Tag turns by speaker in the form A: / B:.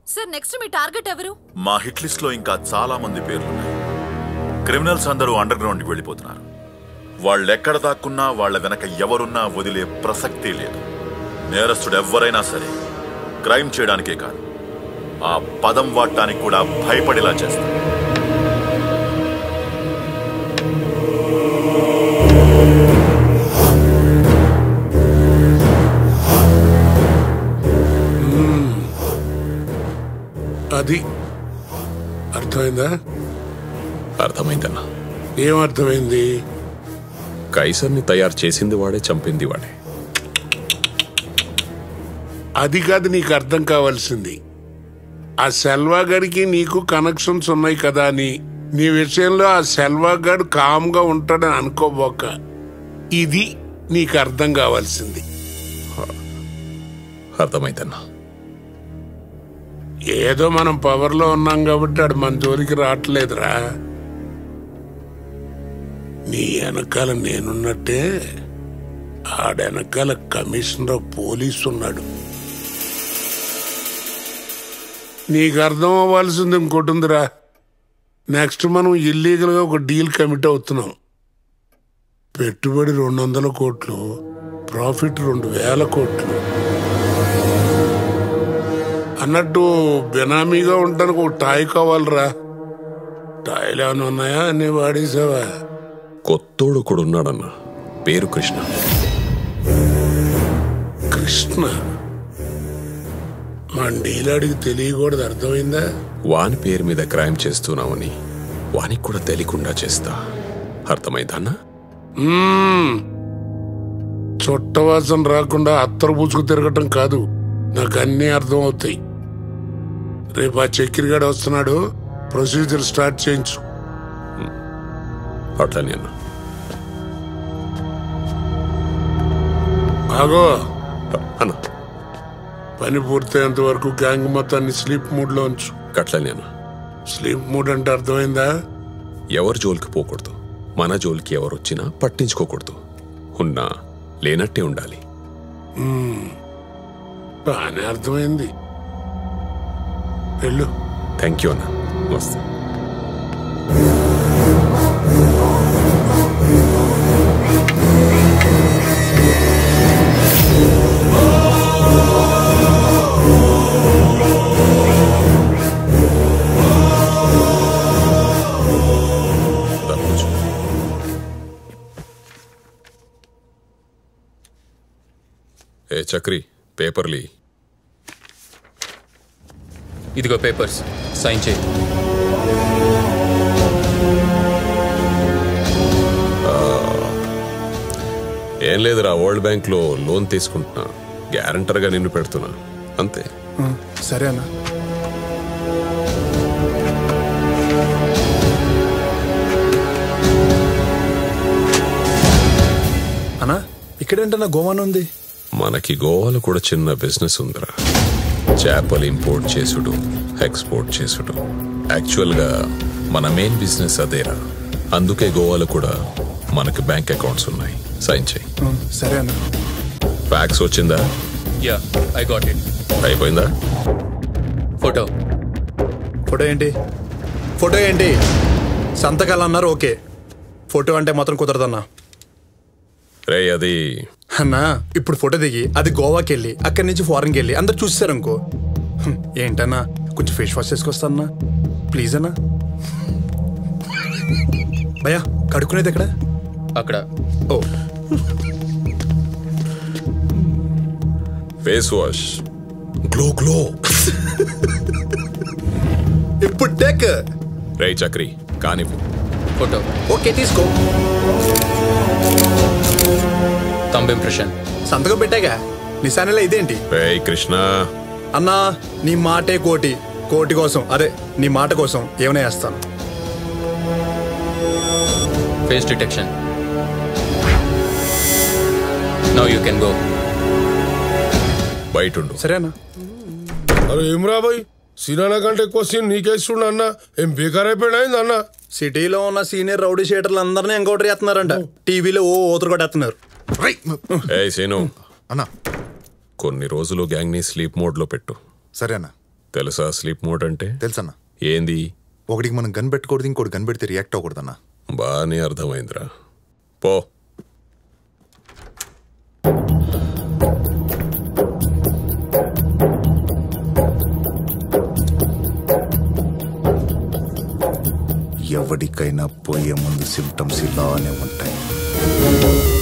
A: Sir next మీ target ఎవరు?
B: మా hit list లో ఇంకా చాలా మంది పేర్లున్నాయి. క్రిమినల్స్ అందరూ అండర్ గ్రౌండ్ కి వెళ్ళిపోతున్నారు. వాళ్ళెక్కడ దాక్కున్నా వాళ్ళ వెనక ఎవరున్నా వదిలే ప్రసక్తే లేదు. నేరస్తుడు ఎవరైనా సరే క్రైమ్ చేయడానికే కాదు, ఆ పదం వాడటానికి కూడా భయపడేలా చేస్తారు.
C: అది అర్థమైందా?
D: అర్థమైందన్నా.
C: ఏం అర్థమైంది?
D: కైసర్ని తయారు చేసింది వాడే, చంపింది వాడే.
C: అది కాదు నీకు అర్థం కావాల్సింది. ఆ సెల్వాగడికి నీకు కనెక్షన్స్ ఉన్నాయి కదా అని నీ విషయంలో ఆ సెల్వాగడు కామ్గా ఉంటాడని అనుకోబోక. ఇది నీకు అర్థం కావాల్సింది.
D: అర్థమైందన్నా.
C: ఏదో మనం పవర్లో ఉన్నాం కాబట్టి ఆడు మన జోలికి రావట్లేదురా. నీ వెనకాల నేనున్నట్టే ఆడెనకాల కమిషనర్ ఆఫ్ పోలీస్ ఉన్నాడు. నీకు అర్థం అవ్వాల్సింది ఇంకోటి ఉందిరా. నెక్స్ట్ మనం ఇల్లీగల్గా ఒక డీల్ కమిట్ అవుతున్నాం. పెట్టుబడి 200 కోట్లు, ప్రాఫిట్ 2000 కోట్లు. అన్నట్టు బెనామీగా ఉండడానికి ఒక టాయ్ కావాలరా. టాయ్లు ఏమైనా ఉన్నాయా? అన్నీ వాడేసావా?
D: కొత్తోడు కూడా ఉన్నాడన్న, పేరు కృష్ణ.
C: కృష్ణ? మన డీలాడికి తెలియకూడదు, అర్థమైందా?
D: వాని పేరు మీద క్రైమ్ చేస్తున్నామని వానికి కూడా తెలియకుండా చేస్తా. అర్థమైందా అన్న?
C: చుట్టవాసన రాకుండా అత్తరు పూసుకు తిరగటం కాదు, నాకు అన్నీ అర్థం అవుతాయి. రేపు ఆ చక్కెరగాడు వస్తున్నాడు, ప్రొసీజర్ స్టార్ట్ చేయించు.
D: అట్లనే అన్న.
C: ఆగో
D: అన్న,
C: పని పూర్తయ్యేంత వరకు గ్యాంగ్ మొత్తాన్ని స్లీప్ మూడ్ లో ఉంచు.
D: అట్లనే అన్న.
C: స్లీప్ మూడ్ అంటే అర్థమైందా?
D: ఎవరి జోలికి పోకూడదు, మన జోలికి ఎవరు వచ్చినా పట్టించుకోకూడదు. ఉన్నా లేనట్టే ఉండాలి.
C: బాగానే అర్థమైంది. వెళ్ళు.
D: థ్యాంక్ యూ అన్న. వస్తా. ఏ చక్రి, పేపర్లీ.
E: ఇదిగో పేపర్స్, సైన్ చేయి.
D: ఏం లేదురా, వరల్డ్ బ్యాంక్ లో లోన్ తీసుకుంటున్నా, గ్యారంటర్గా నిన్ను పెడుతున్నా, అంతే.
F: సరే అన్న. అన్నా ఇక్కడేంటన్నా గోవాన్ ఉంది?
D: మనకి గోవాలో కూడా చిన్న బిజినెస్ ఉందిరా. చేపలు ఇంపోర్ట్ చేసుడు, ఎక్స్పోర్ట్ చేసుడు. యాక్చువల్ గా మన మెయిన్ బిజినెస్ అదేరా. అందుకే గోవాలో కూడా మనకి బ్యాంక్ అకౌంట్స్ ఉన్నాయి. సైన్ చేయి.
F: సరే అన్న.
D: ఫ్యాక్స్ వచ్చిందా?
E: Yeah, I got it.
D: అయిపోయిందా?
E: ఫోటో.
F: ఫోటో ఏంటి? ఫోటో ఏంటి? సంతకాలు అన్నారు, ఓకే. ఫోటో అంటే మాత్రం కుదరదన్నా.
D: రే అది
F: అన్నా, ఇప్పుడు ఫోటో దిగి అది గోవాకి వెళ్ళి అక్కడి నుంచి ఫారెన్కి వెళ్ళి అందరు చూసారు అనుకో. ఏంటన్నా కొంచెం ఫేస్ వాష్ చేసుకొస్తా అన్నా, ప్లీజ్ అన్నా. భయ్యా కడుక్కునేది ఎక్కడ?
E: అక్కడ.
F: ఓ
D: ఫేస్ వాష్ గ్లో గ్లో.
F: ఇప్పుడు టేక్.
D: రే చక్రి, కానివ్వు.
E: ఫోటో.
F: ఓకే తీసుకో.
E: Thumb impression.
F: సంతకం పెట్టాగా, నిశానేలా ఇదేంటి?
D: రే కృష్ణ.
F: అన్నా నీ మాటే కోటి, కోటి కోసం అదే నీ మాట కోసం ఏమైనా చేస్తాను.
E: Face detection. Now you can go.
D: బయట ఉండు.
F: సరేనా?
G: అరే ఏం రాబాయ్, సినిమా కంటే ఎక్కువ సీన్ నీకేస్తుండ అన్న. ఏం బేకార్ అయిపోయాడు అన్న.
F: సిటీలో ఉన్న సీనియర్ రౌడీ షీటర్లు అందరినీ ఎంకౌంటర్ చేస్తున్నారంట. టీవీలో ఓ ఓతురు కొట్టేస్తున్నారు.
D: ఏయ్ సీను
H: అన్నా,
D: కొన్ని రోజులు గ్యాంగ్ ని స్లీప్ మోడ్ లో పెట్టు.
H: సరే అన్నా.
D: తెలుసా స్లీప్ మోడ్ అంటే?
A: తెలుసన్నా.
D: ఏంది?
A: ఒకటికి మనం గన్ పెట్టకూడదు, ఇంకోటి గన్ పెడితే రియాక్ట్ అవ్వకూడదన్నా.
D: బాగానే అర్థమైందిరా. పో.
A: ఎవరికైనా పోయే ముందు సిమ్టమ్స్ ఇలానే ఉంటాయి.